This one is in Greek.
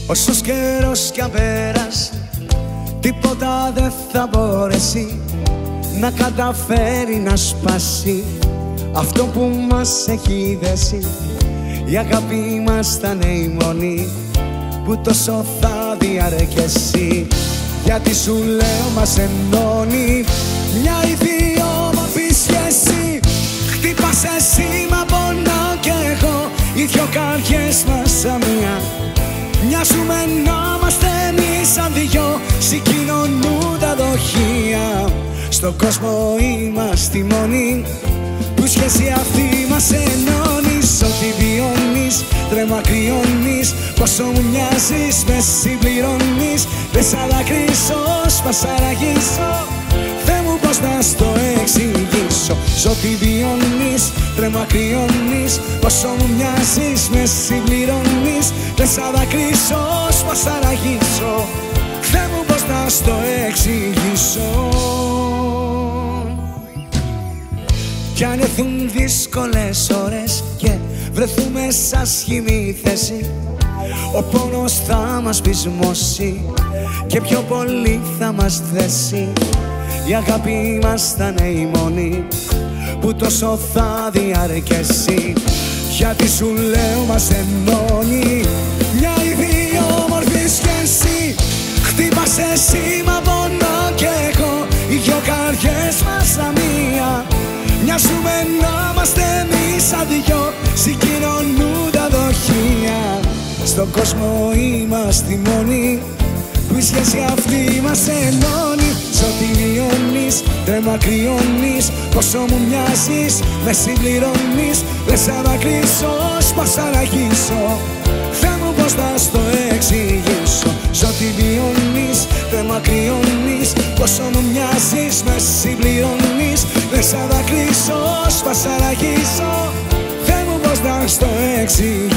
Όσος καιρός κι αν πέρασε, τίποτα δεν θα μπορέσει να καταφέρει να σπάσει αυτό που μας έχει δέσει. Η αγάπη μας θα είναι η μόνη που τόσο θα διαρκέσει. Γιατί σου λέω μας ενώνει μια ιδιόμορφη σχέση. Χτύπας εσύ μα πονάω κι εγώ, οι δυο καρδιές μας σαν μία. Μοιάζουμε να είμαστε εμείς σαν δυο, συγκοινωνούν τα δοχεία. Στον κόσμο είμαστε οι μόνοι που σχέση αυτή μας ενώνει. Σ' ό,τι βιώνεις, τρέμα κρυώνεις, πόσο μου μοιάζεις, με συμπληρώνεις. Δεν σ' αδακρύσω, σπασαραγίσω, Θεέ μου πώς να στο εξηγήσω. Σ' ό,τι βιώνεις, τρέμα κρυώνεις, πόσο μου μοιάζεις, με συμπληρώνεις. Δεν σ' αδακρύσω, σπασαραγίσω, Θεέ μου πώς να στο εξηγήσω. Κι αν έρθουν δύσκολες ώρες και βρεθούμε σε άσχημη θέση, ο πόνος θα μας πεισμώσει και πιο πολύ θα μας δέσει. Η αγάπη μας θα είναι η μόνη που τόσο θα διαρκέσει. Γιατί σου λέω μας ενώνει μια ιδιόμορφη σχέση. Χτύπας εσύ μα πονάω κι εγώ, οι δυο καρδιές μας σαν μία. Μοιάζουμε να είμαστε εμείς σαν δυο, συγκοινωνούν τα δοχεία. Στον κόσμο είμαστε οι μόνοι που η σχέση αυτή μας ενώνει. Σ' ό,τι βιώνεις, τρέμα κρυώνεις, πόσο μου μοιάζεις, με συμπληρώνεις. Δεν σ' αδακρύσω, σπασαραγίσω, Θεέ μου πώς να στο εξηγήσω. Σ' ό,τι βιώνεις, τρέμα κρυώνεις, πόσο μου μοιάζεις, με συμπληρώνεις. Δεν σ' αδακρύσω, σπασαραγίσω, Θεέ μου πώς να στο εξηγήσω.